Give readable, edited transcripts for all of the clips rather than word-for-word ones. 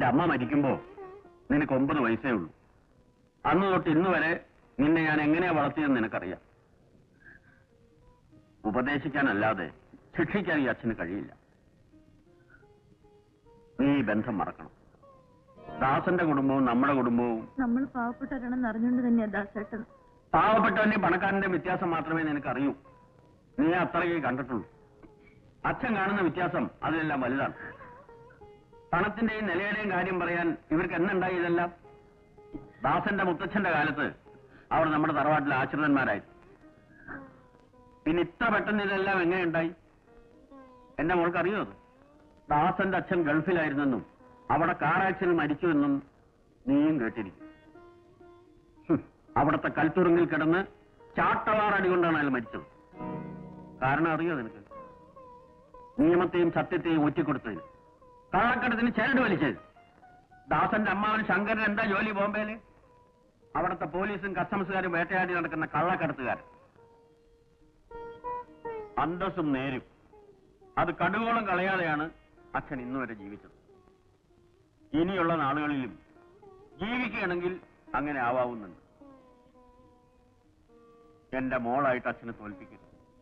നിന്റെ അമ്മ മരിക്കുമ്പോ നിനക്ക് 9 വയസ്സേ ഉള്ളൂ. അന്ന് തൊട്ട് ഇന്ന് വരെ നിന്നെ ഞാൻ എങ്ങനെയാ വളർത്തിയെന്ന് നിനക്കറിയാം. ഉപദേശിക്കാനല്ലാതെ ശിക്ഷിക്കാൻ ഈ അച്ഛന് കഴിയില്ല. നീ ഈ ബന്ധം മറക്കണം. ദാസന്റെ കുടുംബവും നമ്മുടെ കുടുംബവും നമ്മൾ പാവപ്പെട്ടവരാണെന്ന് അറിഞ്ഞുകൊണ്ട് തന്നെയാ ദാസേട്ടൻ. പാവപ്പെട്ടവന്റെയും പണക്കാരന്റെയും വ്യത്യാസം മാത്രമേ നിനക്ക് അറിയൂ. നീ അത്രയേ കണ്ടിട്ടുള്ളൂ. അച്ഛൻ കാണുന്ന വ്യത്യാസം അതിലെല്ലാം വലുതാണ്. പണത്തിന്റെയും നിലയുടെയും കാര്യം പറയാൻ ഇവർക്ക് എന്നുണ്ടായി ഇതെല്ലാം? ദാസന്റെ മുത്തച്ഛന്റെ കാലത്ത് അവർ നമ്മുടെ തറവാട്ടിലെ ആശ്രിതന്മാരായി. പിന്നെ ഇത്ര പെട്ടെന്ന് ഇതെല്ലാം എങ്ങനെയുണ്ടായി? എന്റെ മോൾക്ക് അറിയോ അത്? ദാസന്റെ അച്ഛൻ ഗൾഫിലായിരുന്നെന്നും അവിടെ കാർ ആക്സിഡന്റ് മരിച്ചുവെന്നും നീയും കേട്ടിരിക്കും. അവിടുത്തെ കൽത്തുറുങ്ങിൽ കിടന്ന് ചാട്ടവാറടി കൊണ്ടാണ് അയാൾ മരിച്ചത്. കാരണം അറിയോ നിനക്ക്? നിയമത്തെയും സത്യത്തെയും ഒറ്റിക്കൊടുത്തതിന്, കള്ളക്കടത്തിന് ചരട് വലിച്ചത്. ദാസന്റെ അമ്മാവൻ ശങ്കരൻ എന്താ ജോലി ബോംബെയില്? അവിടുത്തെ പോലീസും കസ്റ്റംസുകാരും വേട്ടയാടി നടക്കുന്ന കള്ളക്കടത്തുകാരൻ. അന്തസ്സും നേരും അത് കടുകോളം കളയാതെയാണ് അച്ഛൻ ഇന്നുവരെ ജീവിച്ചത്. ഇനിയുള്ള നാളുകളിലും ജീവിക്കുകയാണെങ്കിൽ അങ്ങനെ ആവാവുന്നുണ്ട്. എന്റെ മോളായിട്ട് അച്ഛനെ തോൽപ്പിക്കരുത്.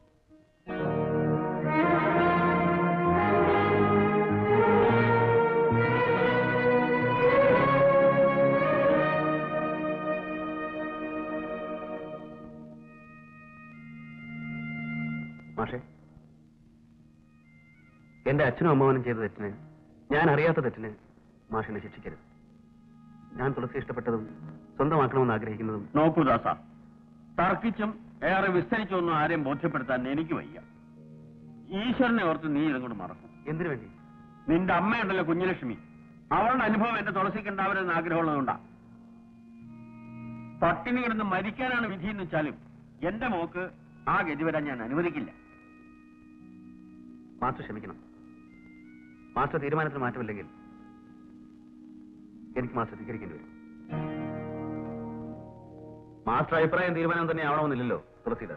മാഷേ, എന്റെ അച്ഛനും അമ്മാവനും ചെയ്ത തെറ്റിന്, ഞാൻ അറിയാത്ത തെറ്റിന് മാഷിനെ ശിക്ഷിക്കരുത്. ഞാൻ തുളസി ഇഷ്ടപ്പെട്ടതും സ്വന്തമാക്കണമെന്ന് ആഗ്രഹിക്കുന്നതും. നോക്കൂ ദാസ, തർക്കിച്ചും ഏറെ വിസ്തരിച്ചൊന്നും ആരെയും ബോധ്യപ്പെടുത്താൻ എനിക്ക് വയ്യ. ഈശ്വരനെ ഓർത്ത് നീ ഇതും കൂടെ മറക്കും. എന്തിനു വേണ്ടി? നിന്റെ അമ്മയുണ്ടല്ലോ കുഞ്ഞലക്ഷ്മി, അവളുടെ അനുഭവം എന്റെ തുളസിക്ക് ഉണ്ടാവരുതെന്ന് ആഗ്രഹമുള്ളതുകൊണ്ടാ. പട്ടിണി കിടന്ന് മരിക്കാനാണ് വിധി എന്ന് വെച്ചാലും എന്റെ മോക്ക് ആ ഗതി വരാൻ ഞാൻ അനുവദിക്കില്ല. മാസ്റ്റർ ക്ഷമിക്കണം. മാസ്റ്റർ തീരുമാനത്തിന് മാറ്റമില്ലെങ്കിൽ എനിക്ക് മാസ്റ്റർ സ്വീകരിക്കേണ്ടി വരും. മാസ്റ്റർ അഭിപ്രായം തീരുമാനം തന്നെ ആവണമെന്നില്ലല്ലോ തുളസിയുടെ.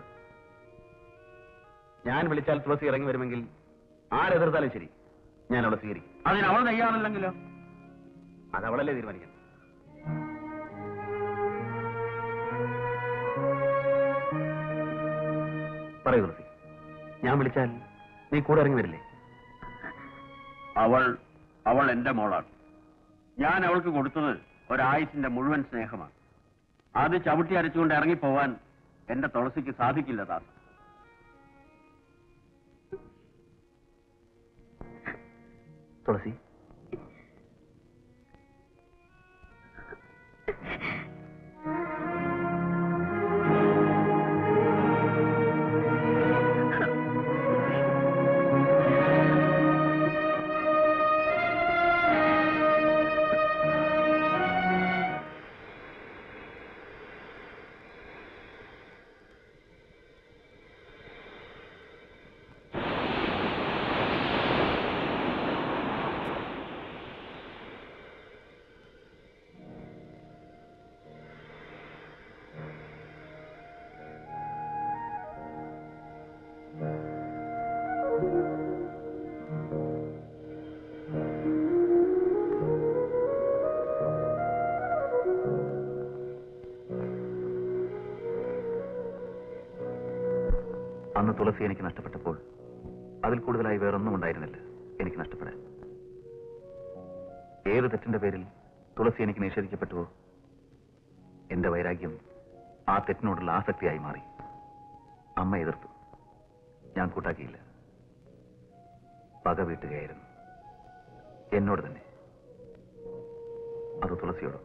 ഞാൻ വിളിച്ചാൽ തുളസി ഇറങ്ങി വരുമെങ്കിൽ ആരെതിർത്താലും ശരി, ഞാൻ അവളെ സ്വീകരിക്കും. അതിന് അവൾ തയ്യാറല്ലെങ്കിലോ? അതവളല്ലേ തീരുമാനിക്കണം. പറയൂ തുളസി, ഞാൻ വിളിച്ചാൽ നീ കൂടെ ഇറങ്ങി വരില്ലേ? അവൾ എന്റെ മോളാണ്. ഞാൻ അവൾക്ക് കൊടുത്തത് ഒരായുസിന്റെ മുഴുവൻ സ്നേഹമാണ്. അത് ചവിട്ടി അരച്ചുകൊണ്ട് ഇറങ്ങിപ്പോവാൻ എന്റെ തുളസിക്ക് സാധിക്കില്ല ദാസ്. തുളസി, അന്ന് തുളസി എനിക്ക് നഷ്ടപ്പെട്ടപ്പോൾ അതിൽ കൂടുതലായി വേറൊന്നും ഉണ്ടായിരുന്നില്ല എനിക്ക് നഷ്ടപ്പെടാൻ. ഏത് തെറ്റിന്റെ പേരിൽ തുളസി എനിക്ക് നിഷേധിക്കപ്പെട്ടുവോ, എന്റെ വൈരാഗ്യം ആ തെറ്റിനോടുള്ള ആസക്തിയായി മാറി. അമ്മ എതിർത്തു, ഞാൻ കൂട്ടാക്കിയില്ല. പക വീട്ടുകയായിരുന്നു, എന്നോട് തന്നെ. അത് തുളസിയോടും.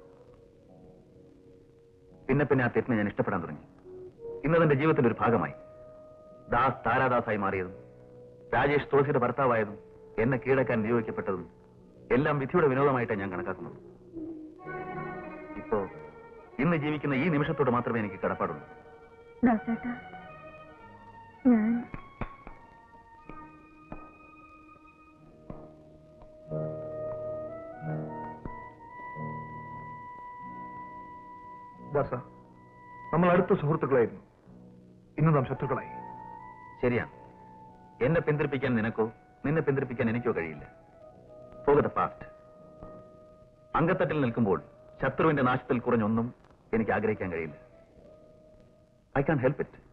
പിന്നെ പിന്നെ ആ തെറ്റിനെ ഞാൻ ഇഷ്ടപ്പെടാൻ തുടങ്ങി. ഇന്നതെന്റെ ജീവിതത്തിന്റെ ഒരു ഭാഗമായി. ദാസ് താരാദാസായി മാറിയതും രാജേഷ് തുളസിയുടെ ഭർത്താവായതും എന്നെ കീഴടക്കാൻ നിയോഗിക്കപ്പെട്ടതും എല്ലാം വിധിയുടെ വിനോദമായിട്ടാണ് ഞാൻ കണക്കാക്കുന്നത്. ഇപ്പോ ഇന്ന് ജീവിക്കുന്ന ഈ നിമിഷത്തോട് മാത്രമേ എനിക്ക് കടപ്പാടുള്ളൂ. ദാസ, നമ്മൾ അടുത്ത സുഹൃത്തുക്കളായിരുന്നു, ഇന്ന് നാം ശത്രുക്കളായി. ശരിയാണ്. എന്നെ പിന്തിരിപ്പിക്കാൻ നിനക്കോ നിന്നെ പിന്തിരിപ്പിക്കാൻ എനിക്കോ കഴിയില്ല. For the past. അങ്കത്തട്ടിൽ നിൽക്കുമ്പോൾ ശത്രുവിന്റെ നാശത്തിൽ കുറഞ്ഞൊന്നും എനിക്ക് ആഗ്രഹിക്കാൻ കഴിയില്ല. I can help it.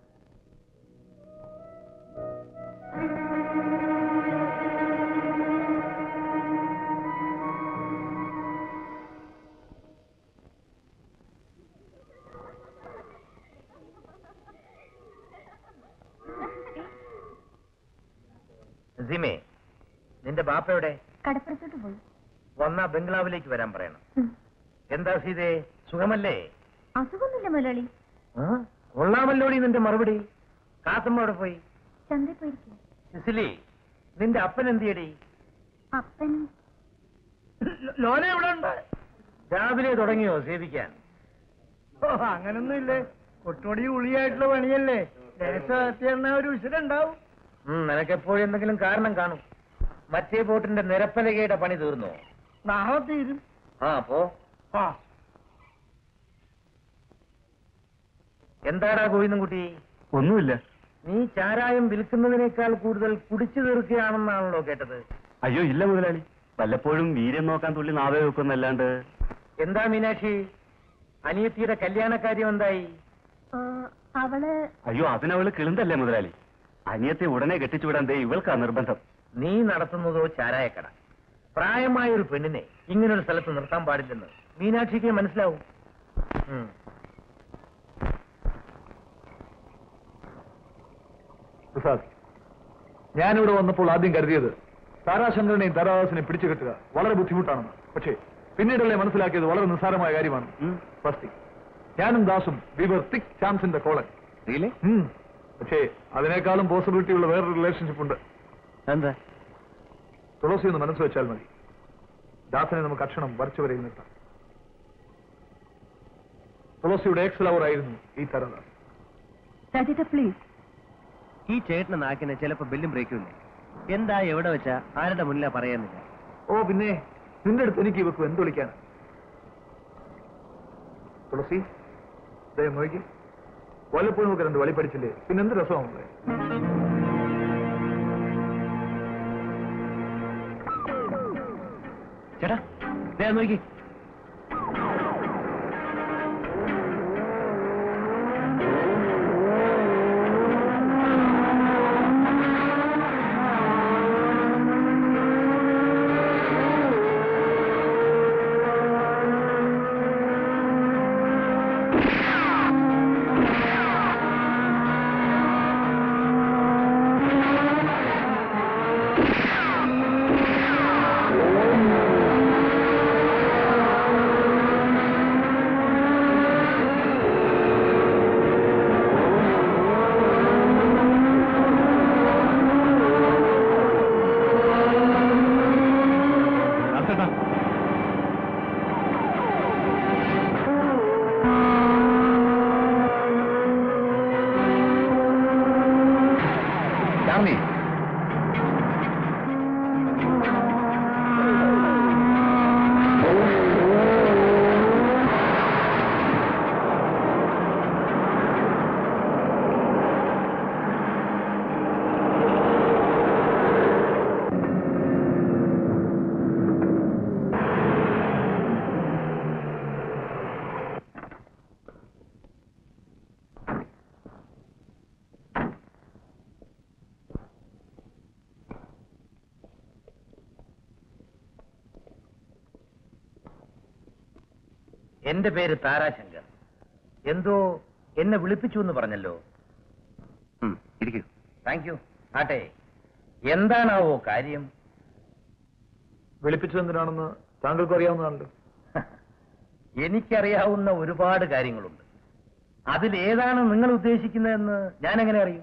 സിമേ, നിന്റെ ബാപ്പയുടെ കടപ്പുറത്തോട്ട് പോയി. വന്ന ബംഗ്ലാവിലേക്ക് വരാൻ പറയണം. എന്താ സീതേ, സുഖമല്ലേ? അസുഖമൊന്നുമില്ല മുതലാളി. കൊള്ളാമല്ലോടി നിന്റെ മറുപടി. കാസമ്മ അവിടെ പോയി? ചന്തയിൽ പോയിരിക്കും. സിസിലി, നിന്റെ അപ്പൻ എന്തിയടി? അപ്പൻ ലോന എവിടെ ഉണ്ട്? രാവിലെ തുടങ്ങിയോ സേവിക്കാൻ? അങ്ങനൊന്നുമില്ലേ, കൊട്ടോടി ഉളിയായിട്ടുള്ള പണിയല്ലേ, ഒരു വിഷയമുണ്ടാവും. നിനക്കെപ്പോഴും എന്തെങ്കിലും കാരണം കാണും. മറ്റേ ബോട്ടിന്റെ നിരപ്പലകയുടെ പണി തീർന്നോ? നാളെ തീരും. പോ. എന്താടാ ഗോവിന്ദൻകുട്ടി? ഒന്നുമില്ല. നീ ചാരായം വിൽക്കുന്നതിനേക്കാൾ കൂടുതൽ കുടിച്ചു തീർക്കുകയാണെന്നാണല്ലോ കേട്ടത്. അയ്യോ ഇല്ല മുതലാളി, വല്ലപ്പോഴും വീര്യം നോക്കാൻ തുള്ളി നാവേ വെക്കുന്നല്ലാണ്ട്. എന്താ മീനാക്ഷി, അനിയത്തിയുടെ കല്യാണക്കാര്യം എന്തായി? അവള് അയ്യോ അതിനവള് കിളുന്തല്ലേ മുതലാളി. അനിയത്തെ ഉടനെ കെട്ടിച്ചുവിടാൻ ദേ ഇവൾക്കാ നിർബന്ധം. നീ നടത്തുന്നതോ ചാരായക്കട. പ്രായമായ ഒരു പെണ്ണിനെ ഇങ്ങനൊരു സ്ഥലത്ത് നിർത്താൻ പാടില്ലെന്ന് മീനാക്ഷിക്ക് മനസ്സിലാവും. പ്രസാദ്, ഞാനിവിടെ വന്നപ്പോൾ ആദ്യം കരുതിയത് താരാശങ്കരനെയും താരാദാസിനെയും പിടിച്ചു കെട്ടുക വളരെ ബുദ്ധിമുട്ടാണെന്ന്. പക്ഷേ പിന്നീടല്ലേ മനസ്സിലാക്കിയത് വളരെ നിസ്സാരമായ കാര്യമാണ്. ഫസ്റ്റ് ഞാനും ദാസും we were thick chums in the colon. പക്ഷേ അതിനേക്കാളും പോസിബിലിറ്റി ഉള്ള വേറൊരു റിലേഷൻഷിപ്പ് ഉണ്ട്. എന്താ? തുളസി ഒന്ന് മനസ്സ് വെച്ചാൽ മതി. ദാസനെ നമുക്ക് അക്ഷണം വരച്ചു വരയിൽ നിർത്താം. തുളസിയുടെ എക്സ് ലവർ ആയിരുന്നു ഈ താരാദാസ്. പ്ലീസ്. ഈ ചേട്ടന് നാക്കിന് ചിലപ്പോ ബെല്ലും ബ്രേക്കും ഇല്ല. എന്താ എവിടെ വെച്ചാ ആരുടെ മുന്നിലാ പറയാന്നില്ല. ഓ പിന്നെ നിന്റെ അടുത്ത് എനിക്ക് ഇവക്ക് എന്ത് വിളിക്കാൻ? തുളസി ദയം നോക്കി, വല്ലപ്പോഴും നമുക്ക് രണ്ട് വളി പഠിച്ചില്ലേ, പിന്നെ എന്ത് രസമാണല്ലേ. ചേട്ടാ ദയം നോക്കി. എന്റെ പേര് താരാശങ്കർ. എന്തോ എന്നെ വിളിപ്പിച്ചു എന്ന് പറഞ്ഞല്ലോ. ഇരിക്കൂ. Thank you. ആട്ടെ, എന്താണാവോ കാര്യം? വിളിപ്പിച്ചത് എന്തിനാണെന്ന് താങ്കൾക്ക് അറിയാവുന്നതാണല്ലോ. എനിക്കറിയാവുന്ന ഒരുപാട് കാര്യങ്ങളുണ്ട്. അതിലേതാണ് നിങ്ങൾ ഉദ്ദേശിക്കുന്നതെന്ന് ഞാൻ എങ്ങനെ അറിയും?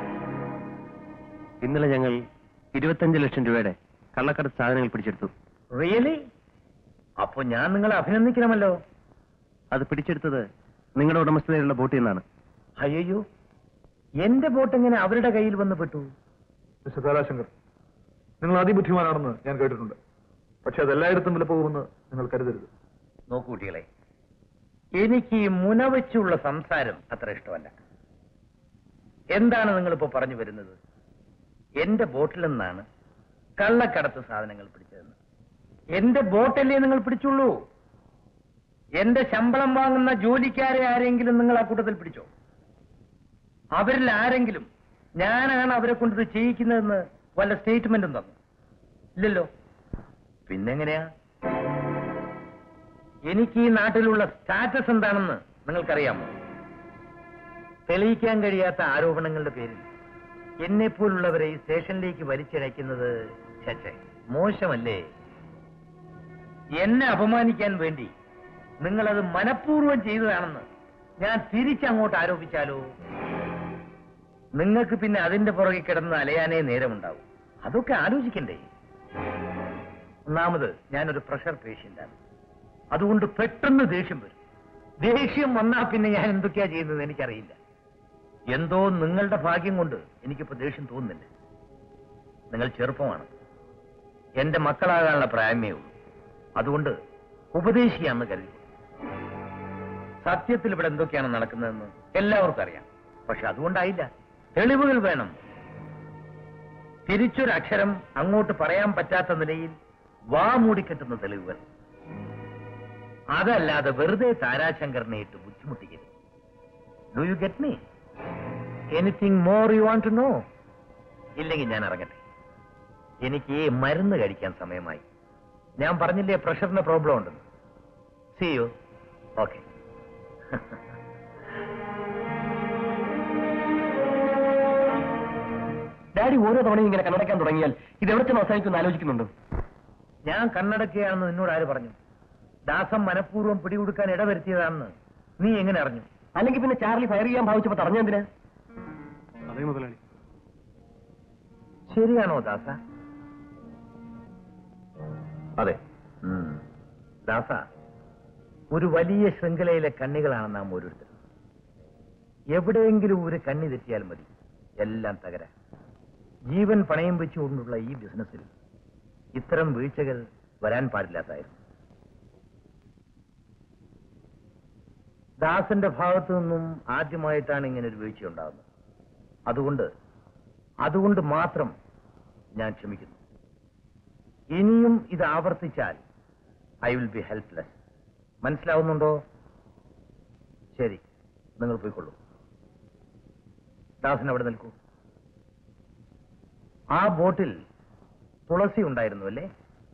ഇന്നലെ ഞങ്ങൾ 25 ലക്ഷം രൂപയുടെ കള്ളക്കടത്ത് സാധനങ്ങൾ പിടിച്ചെടുത്തു. റിയലി? അപ്പൊ ഞാൻ നിങ്ങളെ അഭിനന്ദിക്കണമല്ലോ. അത് പിടിച്ചെടുത്തത് നിങ്ങളുടെ ഉടമസ്ഥതയിലുള്ള ബോട്ടിൽ നിന്നാണ്. അയ്യോ, എന്റെ ബോട്ട് എങ്ങനെ അവരുടെ കയ്യിൽ വന്ന് പെട്ടു? മിസ്റ്റർ താരാശങ്കർ, നിങ്ങൾ അതിബുദ്ധിമാനാണെന്ന് ഞാൻ കേട്ടിട്ടുണ്ട്. പക്ഷെ അതെല്ലായിടത്തും വില പോകുമെന്ന് നിങ്ങൾ കരുതരുത്. നോക്കൂ കുട്ടികളെ, എനിക്ക് ഈ മുനവച്ചുള്ള സംസാരം അത്ര ഇഷ്ടമല്ല. എന്താണ് നിങ്ങളിപ്പോ പറഞ്ഞു വരുന്നത്? എന്റെ ബോട്ടിൽ നിന്നാണ് കള്ളക്കടത്ത് സാധനങ്ങൾ പിടിച്ചതെന്ന്. എന്റെ ബോട്ടല്ലേ നിങ്ങൾ പിടിച്ചുള്ളൂ. എന്റെ ശമ്പളം വാങ്ങുന്ന ജോലിക്കാരെ ആരെങ്കിലും നിങ്ങൾ ആ കൂട്ടത്തിൽ പിടിച്ചോ? അവരിൽ ആരെങ്കിലും ഞാനാണ് അവരെ കൊണ്ട് ഇത് ചെയ്യിക്കുന്നതെന്ന് വല്ല സ്റ്റേറ്റ്മെന്റും തന്നു? ഇല്ലല്ലോ. പിന്നെങ്ങനെയാ? എനിക്ക് ഈ നാട്ടിലുള്ള സ്റ്റാറ്റസ് എന്താണെന്ന് നിങ്ങൾക്കറിയാമോ? തെളിയിക്കാൻ കഴിയാത്ത ആരോപണങ്ങളുടെ പേരിൽ എന്നെപ്പോലുള്ളവരെ ഈ സ്റ്റേഷനിലേക്ക് വലിച്ചിഴയ്ക്കുന്നത് മോശമല്ലേ? എന്നെ അപമാനിക്കാൻ വേണ്ടി നിങ്ങളത് മനഃപൂർവ്വം ചെയ്തതാണെന്ന് ഞാൻ തിരിച്ചങ്ങോട്ട് ആരോപിച്ചാലോ? നിങ്ങൾക്ക് പിന്നെ അതിന്റെ പുറകെ കിടന്ന് അലയാനേ നേരമുണ്ടാവും. അതൊക്കെ ആലോചിക്കണ്ടേ? ഒന്നാമത് ഞാനൊരു പ്രഷർ പേഷ്യന്റാണ്. അതുകൊണ്ട് പെട്ടെന്ന് ദേഷ്യം വരും. ദേഷ്യം വന്നാൽ പിന്നെ ഞാൻ എന്തൊക്കെയാ ചെയ്യുന്നത് എനിക്കറിയില്ല. എന്തോ നിങ്ങളുടെ ഭാഗ്യം കൊണ്ട് എനിക്കിപ്പോ ദേഷ്യം തോന്നുന്നില്ല. നിങ്ങൾ ചെറുപ്പമാണ്, എന്റെ മക്കളാകാനുള്ള പ്രായമേ ഉള്ളൂ. അതുകൊണ്ട് ഉപദേശിയാണെന്ന് കരുതി. സത്യത്തിൽ ഇവിടെ എന്തൊക്കെയാണ് നടക്കുന്നതെന്ന് എല്ലാവർക്കും അറിയാം. പക്ഷെ അതുകൊണ്ടായില്ല, തെളിവുകൾ വേണം. തിരിച്ചൊരക്ഷരം അങ്ങോട്ട് പറയാൻ പറ്റാത്ത നിലയിൽ വാ മൂടിക്കെട്ടുന്ന തെളിവുകൾ. അതല്ലാതെ വെറുതെ താരാശങ്കറിനെ ഇട്ട് ബുദ്ധിമുട്ടിക്കരുത്. Do you get me? Anything more you want to know? ഇല്ലെങ്കിൽ ഞാൻ ഇറങ്ങട്ടെ. എനിക്ക് മരുന്ന് കഴിക്കാൻ സമയമായി. ഞാൻ പറഞ്ഞില്ലേ പ്രഷറിന് പ്രോബ്ലം ഉണ്ടെന്ന്. See you. ഓക്കെ. ഡാഡി ഓരോ തവണയും ഇങ്ങനെ കണ്ണടയ്ക്കാൻ തുടങ്ങിയാൽ ഇത് എവിടെ ചെന്ന് അവസാനിക്കുമെന്ന് ആലോചിക്കുന്നുണ്ടോ? ഞാൻ കണ്ണടക്കുകയാണെന്ന് നിന്നോട് ആര് പറഞ്ഞു? ദാസം മനഃപൂർവ്വം പിടികൊടുക്കാൻ ഇടവരുത്തിയതാണെന്ന് നീ എങ്ങനെ അറിഞ്ഞു? അല്ലെങ്കിൽ പിന്നെ ചാർലി ഫയർ ചെയ്യാൻ ഭാവിച്ചപ്പോ തടഞ്ഞെന്തിനാ? അതേ മുതലാളി. ശരിയാണോ ദാസ? അതെ. ദാസ, ഒരു വലിയ ശൃംഖലയിലെ കണ്ണികളാണ് നാം ഓരോരുത്തരും. എവിടെയെങ്കിലും ഒരു കണ്ണി തെറ്റിയാൽ മതി, എല്ലാം തകരാൻ. ജീവൻ പണയം വെച്ചുകൊണ്ടുള്ള ഈ ബിസിനസ്സിൽ ഇത്തരം വീഴ്ചകൾ വരാൻ പാടില്ലാത്തായിരുന്നു. ദാസന്റെ ഭാഗത്തു നിന്നും ആദ്യമായിട്ടാണ് ഇങ്ങനെ ഒരു വീഴ്ച ഉണ്ടാകുന്നത്. അതുകൊണ്ട് മാത്രം ഞാൻ ക്ഷമിക്കുന്നു. ഇനിയും ഇത് ആവർത്തിച്ചാൽ ഐ വിൽ ബി ഹെൽപ്ലെസ്. മനസ്സിലാവുന്നുണ്ടോ? ശരി, നിങ്ങൾ പോയിക്കൊള്ളൂ. ദാസൻ അവിടെ നിൽക്കൂ. ആ ബോട്ടിൽ തുളസി ഉണ്ടായിരുന്നു അല്ലേ?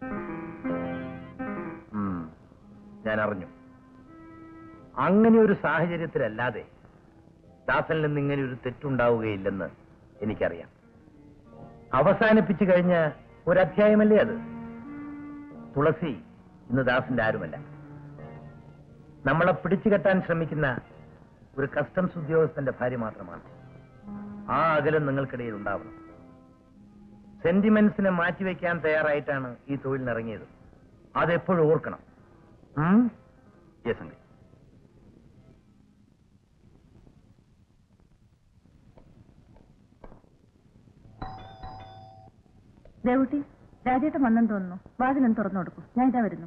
ഞാൻ അറിഞ്ഞു. അങ്ങനെ ഒരു സാഹചര്യത്തിലല്ലാതെ ദാസനിൽ നിന്ന് ഇങ്ങനെ ഒരു തെറ്റുണ്ടാവുകയില്ലെന്ന് എനിക്കറിയാം. അവസാനിപ്പിച്ചു കഴിഞ്ഞ ഒരധ്യായമല്ലേ അത്? തുളസി ഇന്ന് ദാസന്റെ ആരുമല്ല. നമ്മളെ പിടിച്ചുകെട്ടാൻ ശ്രമിക്കുന്ന ഒരു കസ്റ്റംസ് ഉദ്യോഗസ്ഥന്റെ ഭാര്യ മാത്രമാണ്. ആ അകലം നിങ്ങൾക്കിടയിൽ ഉണ്ടാവണം. സെന്റിമെന്റ്സിനെ മാറ്റിവെക്കാൻ തയ്യാറായിട്ടാണ് ഈ തൊഴിലിനിറങ്ങിയത്. അതെപ്പോഴും ഓർക്കണം. Yes uncle. ദേവുട്ടി, രാജേട്ടൻ വന്നെന്ന് തോന്നുന്നു. വാതിലൊന്ന് തുറന്നു കൊടുക്കും. ഞാൻ ഇതാ വരുന്നു.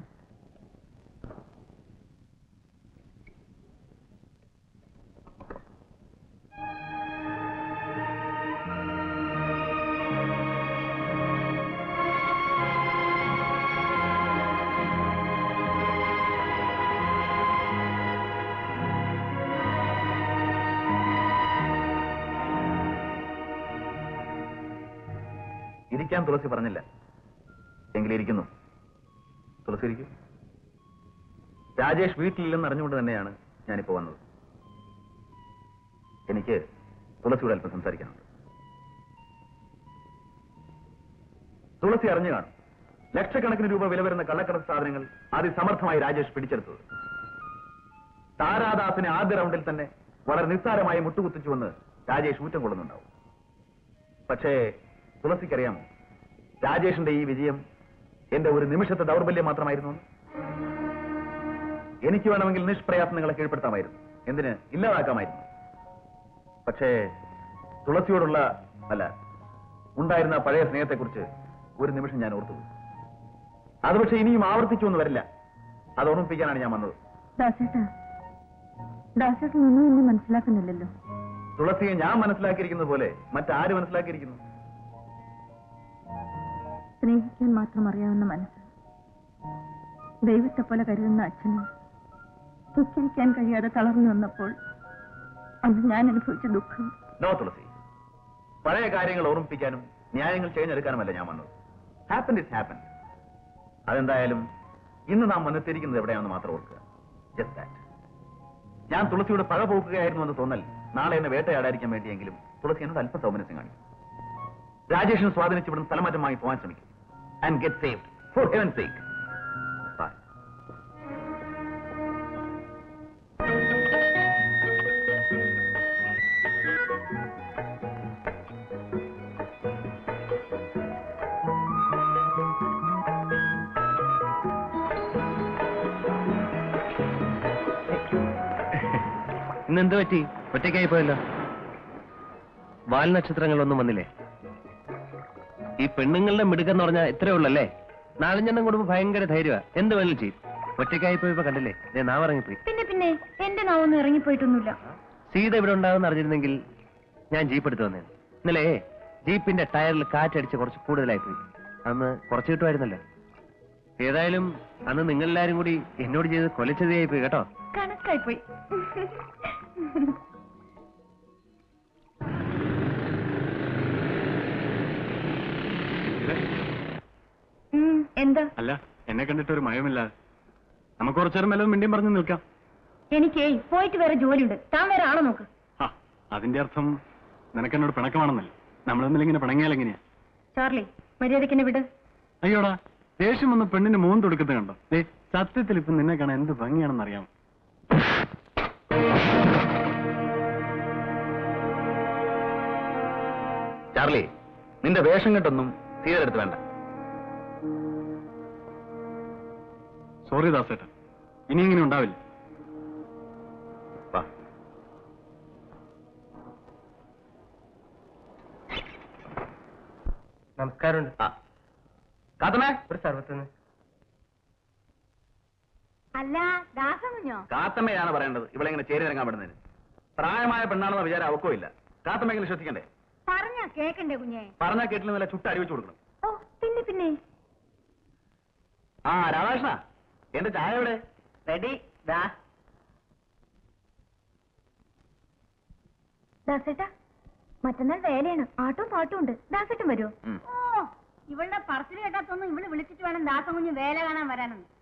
ഇരിക്കാൻ തുളസി പറഞ്ഞില്ല, എങ്കിലിരിക്കുന്നു. തുളസി ഇരിക്കും. രാജേഷ് വീട്ടിലില്ലെന്ന് അറിഞ്ഞുകൊണ്ട് തന്നെയാണ് ഞാനിപ്പോ വന്നത്. എനിക്ക് തുളസിയോട് അല്പം സംസാരിക്കാനുണ്ട്. തുളസി അറിഞ്ഞു കാണും, ലക്ഷക്കണക്കിന് രൂപ വില വരുന്ന കള്ളക്കടത്ത് സാധനങ്ങൾ അതിസമർത്ഥമായി രാജേഷ് പിടിച്ചെടുത്തത്. താരാദാസിനെ ആദ്യ റൗണ്ടിൽ തന്നെ വളരെ നിസ്സാരമായി മുട്ടുകുത്തിച്ചുവെന്ന് രാജേഷ് ഊറ്റം കൊള്ളുന്നുണ്ടാവും. പക്ഷേ തുളസിക്കറിയാമോ, രാജേഷിന്റെ ഈ വിജയം എന്റെ ഒരു നിമിഷത്തെ ദൗർബല്യം മാത്രമായിരുന്നു. എനിക്ക് വേണമെങ്കിൽ നിഷ്പ്രയാസം നിങ്ങളെ കീഴ്പ്പെടുത്താമായിരുന്നു, എന്തിന് ഇല്ലാതാക്കാമായിരുന്നു. പക്ഷേ തുളസിയോടുള്ള ഉണ്ടായിരുന്ന പഴയ സ്നേഹത്തെക്കുറിച്ച് ഒരു നിമിഷം ഞാൻ ഓർത്തുപോയി. അത് പക്ഷെ ഇനിയും ആവർത്തിച്ചൊന്നും വരില്ല. അത് ഓർമ്മിപ്പിക്കാനാണ് ഞാൻ വന്നത്. ദാസേട്ടൻ ഒന്നും എന്നെ മനസ്സിലാക്കുന്നില്ലല്ലോ. തുളസിയെ ഞാൻ മനസ്സിലാക്കിയിരിക്കുന്നത് പോലെ മറ്റാര് മനസ്സിലാക്കിയിരിക്കുന്നു? സ്നേഹിക്കാൻ മാത്രം അറിയാവുന്ന മനസ്സ്, ദൈവത്തെ പോലെ കരുതുന്ന അച്ഛനും ഉച്ചരിക്കാൻ കഴിയാതെ തളർന്നു വന്നപ്പോൾ അന്ന് ഞാൻ അനുഭവിച്ച ദുഃഖം. നോ തുളസി, പഴയ കാര്യങ്ങൾ ഓർമ്മിപ്പിക്കാനും ന്യായങ്ങൾ ചെയ്യുന്നെടുക്കാനുമല്ല ഞാൻ വന്നത്. Happen is happen. അതെന്തായാലും ഇന്ന് നാം വന്നെത്തിയിരിക്കുന്നത് എവിടെയാണെന്ന് മാത്രം ഓർക്കുക. Just that. ഞാൻ തുളസിയുടെ പഴ പോക്കുകയായിരുന്നു എന്ന് തോന്നൽ നാളെ എന്നെ വേട്ടയാടാതിരിക്കാൻ വേണ്ടിയെങ്കിലും തുളസി എന്നോട് അല്പ സൗമനസ്യം കാണിക്കും. രാജേഷിനെ സ്വാധീനിച്ച് ഇവിടുന്ന് സ്ഥലമാറ്റം വാങ്ങി പോകാൻ ശ്രമിക്കും. And get saved for heaven's sake. Bye. ഇന്നെന്ത് പറ്റി? ഒറ്റയ്ക്കായി പോയല്ലോ. വാൽനക്ഷത്രങ്ങളൊന്നും വന്നില്ലേ? ഈ പെണ്ണുങ്ങളുടെ മിടുക്കെന്ന് പറഞ്ഞാൽ ഇത്രേ ഉള്ളല്ലേ? നാലഞ്ചെണ്ണം കൊടുക്കുമ്പോൾ ഭയങ്കര ധൈര്യമാ, എന്ത് വേണമെങ്കിലും ചെയ്യും. ഒറ്റയ്ക്കായി പോയപ്പോ കണ്ടില്ലേ, നാവ് ഇറങ്ങിപ്പോയി. പിന്നെ എന്റെ നാവൊന്നും ഇറങ്ങിപ്പോയിട്ടൊന്നുമില്ല. സീത ഇവിടെ ഉണ്ടാവുമെന്ന് അറിഞ്ഞിരുന്നെങ്കിൽ ഞാൻ ജീപ്പ് എടുത്തു വന്നേ. ഇന്നലെ ജീപ്പിന്റെ ടയറിൽ കാറ്റടിച്ച് കുറച്ച് കൂടുതലായിപ്പോയി. അന്ന് കുറച്ച് കിട്ടുമായിരുന്നല്ലോ. ഏതായാലും അന്ന് നിങ്ങളെല്ലാരും കൂടി എന്നോട് ചെയ്ത് കൊലച്ചതിയായി പോയി കേട്ടോ. കണക്കായിപ്പോയി. എന്താ? അല്ല, എന്നെ കണ്ടിട്ട് ഒരു മയമില്ലാതെ നമുക്ക് കുറച്ചേരം വല്ലതും മിണ്ടിയും പറഞ്ഞു നിൽക്കാം. എനിക്കേ പോയിട്ട് വേറെ ജോലിയുണ്ട്. താൻ വേറെ ആളെ നോക്ക്. അതിന്റെ അർത്ഥം നിനക്ക് എന്നോട് പിണക്കമാണെന്നല്ലേ? നമ്മൾ തമ്മിൽ ഇങ്ങനെ പിണങ്ങിയാൽ എങ്ങനെയാ? ചാർലി, മര്യാദക്കെന്നെ വിട്. അയ്യോടാ, ദേഷ്യം വന്ന് പെണ്ണിന് മൂന്ന് കൊടുക്കുന്നത് കണ്ടോ? സത്യത്തിൽ ഇപ്പൊ നിന്നെ കാണാൻ എന്ത് ഭംഗിയാണെന്ന് അറിയാമോ? ചാർലി, നിന്റെ വേഷം കെട്ടൊന്നും സീതെടുത്ത് വേണ്ട. സോറി ദാസേട്ടൻ, ഇനി ഇങ്ങനെ ഉണ്ടാവില്ല. വാ. നമസ്കാരമുണ്ട്. കാത്തമേ, ഒരു സർവത്തുനിന്ന്. അല്ല, ദാസമുഞ്ഞോ? കാത്തമ്മയാണ് പറയേണ്ടത് ഇവിടെ ഇങ്ങനെ ചേരി ഇറങ്ങാൻ പെടുന്നതിന്. പ്രായമായ പെണ്ണാണെന്ന വിചാരം അവക്കോ ഇല്ല. കാത്തമ്മയെങ്കിലും ശ്രദ്ധിക്കണ്ടേ? പറഞ്ഞാ കേക്കണ്ടേ കുഞ്ഞെ? പറഞ്ഞാൽ കേട്ടില്ല, നല്ല ചുട്ട് അടിവെച്ചു കൊടുക്കണം. ഓ, പിന്നെ ആ രാധാകൃഷ്ണ, എന്റെ ചായ എവിടെ? റെഡി. ദാസേട്ടാ, മറ്റന്നാൾ വേലയാണ്. ആട്ടും പാട്ടും ഉണ്ട്. ദാസേട്ടൻ വരുമോ? ഉം. ഓ, ഇവളുടെ പറച്ചിൽ കേട്ടാത്തൊന്നും ഇവള് വിളിച്ചിട്ട് വേണം ദാസകുഞ്ഞ് വേല കാണാൻ വരാനെന്ന്.